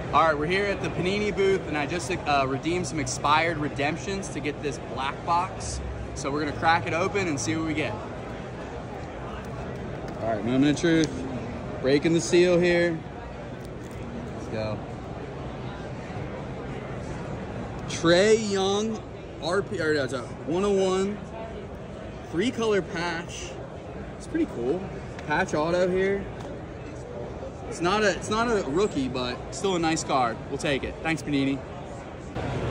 All right, we're here at the Panini booth, and I just redeemed some expired redemptions to get this black box. So we're gonna crack it open and see what we get. All right, moment of truth. Breaking the seal here. Let's go. Trey Young, RP, or no, 101, 3-color patch. It's pretty cool. Patch auto here. It's not a rookie, but still a nice card. We'll take it. Thanks, Panini.